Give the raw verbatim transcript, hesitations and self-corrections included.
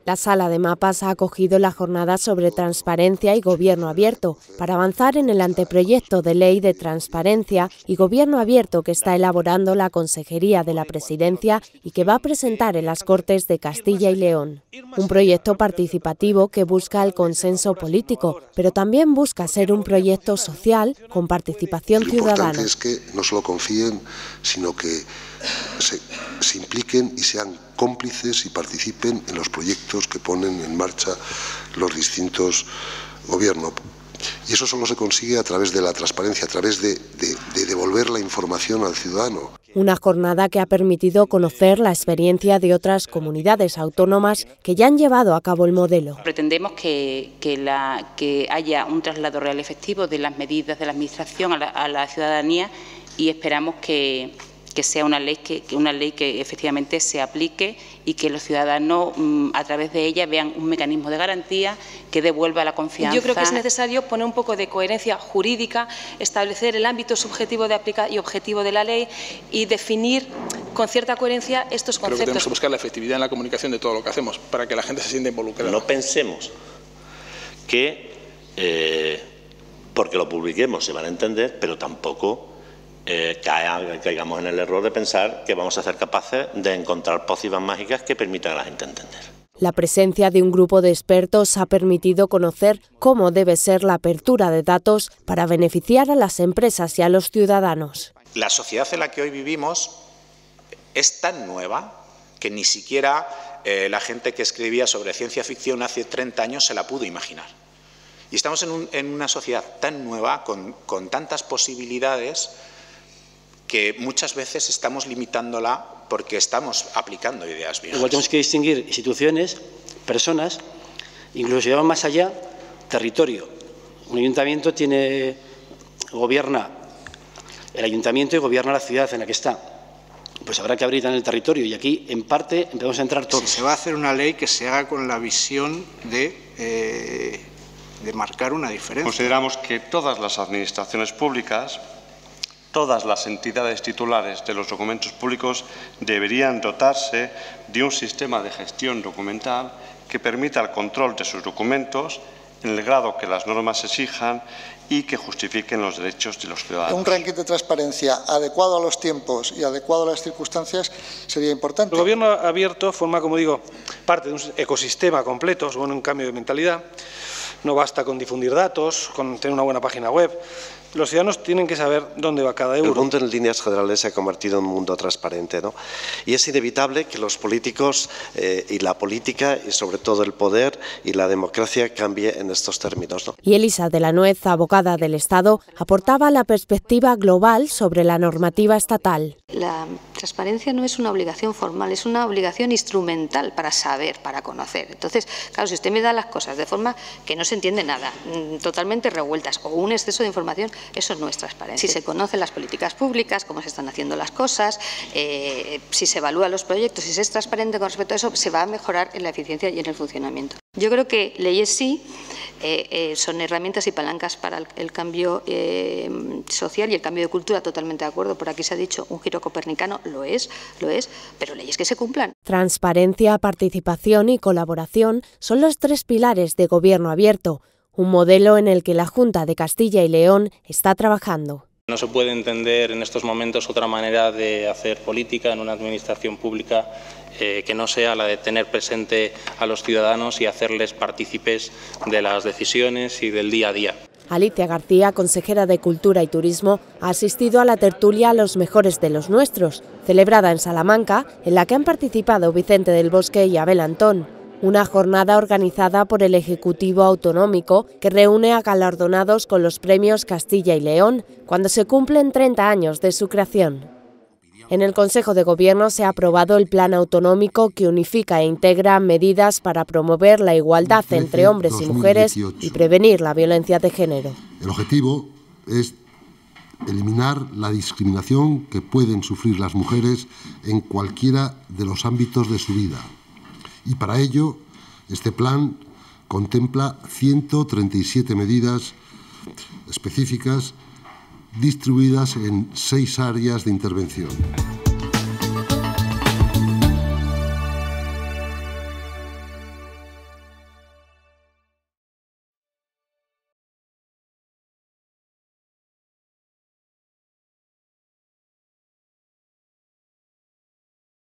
La Sala de Mapas ha acogido la jornada sobre transparencia y gobierno abierto para avanzar en el anteproyecto de ley de transparencia y gobierno abierto que está elaborando la Consejería de la Presidencia y que va a presentar en las Cortes de Castilla y León. Un proyecto participativo que busca el consenso político, pero también busca ser un proyecto social con participación ciudadana. Lo importante es que no solo confíen, sino que se, se impliquen y sean cómplices y participen en los proyectos que ponen en marcha los distintos gobiernos. Y eso solo se consigue a través de la transparencia, a través de, de, de devolver la información al ciudadano. Una jornada que ha permitido conocer la experiencia de otras comunidades autónomas que ya han llevado a cabo el modelo. Pretendemos que, que, la, que haya un traslado real efectivo de las medidas de la Administración a la, a la ciudadanía y esperamos que, que sea una ley que, que una ley que efectivamente se aplique y que los ciudadanos a través de ella vean un mecanismo de garantía que devuelva la confianza. Yo creo que es necesario poner un poco de coherencia jurídica, establecer el ámbito subjetivo de aplica y objetivo de la ley y definir con cierta coherencia estos conceptos. Creo que tenemos que buscar la efectividad en la comunicación de todo lo que hacemos para que la gente se sienta involucrada. No pensemos que eh, porque lo publiquemos se van a entender, pero tampoco Eh, caigamos en el error de pensar que vamos a ser capaces de encontrar pócimas mágicas que permitan a la gente entender. La presencia de un grupo de expertos ha permitido conocer cómo debe ser la apertura de datos para beneficiar a las empresas y a los ciudadanos. La sociedad en la que hoy vivimos es tan nueva que ni siquiera eh, la gente que escribía sobre ciencia ficción hace treinta años se la pudo imaginar. Y estamos en, un, en una sociedad tan nueva, con, con tantas posibilidades, que muchas veces estamos limitándola porque estamos aplicando ideas viejas. Igual tenemos que distinguir instituciones, personas, incluso llevamos más allá, territorio. Un ayuntamiento tiene, gobierna el ayuntamiento y gobierna la ciudad en la que está. Pues habrá que abrir también el territorio y aquí, en parte, empezamos a entrar todos. Si se va a hacer una ley que se haga con la visión de, eh, de marcar una diferencia. Consideramos que todas las administraciones públicas, todas las entidades titulares de los documentos públicos deberían dotarse de un sistema de gestión documental que permita el control de sus documentos en el grado que las normas exijan y que justifiquen los derechos de los ciudadanos. Un ranking de transparencia adecuado a los tiempos y adecuado a las circunstancias sería importante. El gobierno abierto forma, como digo, parte de un ecosistema completo, supone un cambio de mentalidad. No basta con difundir datos, con tener una buena página web. Los ciudadanos tienen que saber dónde va cada euro. El mundo en líneas generales se ha convertido en un mundo transparente, ¿no? Y es inevitable que los políticos eh, y la política y sobre todo el poder y la democracia cambie en estos términos, ¿no? Y Elisa de la Nuez, abogada del Estado, aportaba la perspectiva global sobre la normativa estatal. La transparencia no es una obligación formal, es una obligación instrumental para saber, para conocer. Entonces, claro, si usted me da las cosas de forma que no se entiende nada, totalmente revueltas o un exceso de información, eso no es transparencia. Si se conocen las políticas públicas, cómo se están haciendo las cosas, eh, si se evalúan los proyectos, si se es transparente con respecto a eso, se va a mejorar en la eficiencia y en el funcionamiento. Yo creo que leyes sí eh, eh, son herramientas y palancas para el, el cambio eh, social y el cambio de cultura, totalmente de acuerdo. Por aquí se ha dicho un giro copernicano, lo es, lo es, pero leyes que se cumplan. Transparencia, participación y colaboración son los tres pilares de gobierno abierto, un modelo en el que la Junta de Castilla y León está trabajando. No se puede entender en estos momentos otra manera de hacer política en una administración pública eh, que no sea la de tener presente a los ciudadanos y hacerles partícipes de las decisiones y del día a día. Alicia García, consejera de Cultura y Turismo, ha asistido a la tertulia Los Mejores de los Nuestros, celebrada en Salamanca, en la que han participado Vicente del Bosque y Abel Antón. Una jornada organizada por el Ejecutivo Autonómico que reúne a galardonados con los premios Castilla y León cuando se cumplen treinta años de su creación. En el Consejo de Gobierno se ha aprobado el Plan Autonómico que unifica e integra medidas para promover la igualdad entre hombres y mujeres y prevenir la violencia de género. El objetivo es eliminar la discriminación que pueden sufrir las mujeres en cualquiera de los ámbitos de su vida. Y para ello, este plan contempla ciento treinta y siete medidas específicas distribuidas en seis áreas de intervención.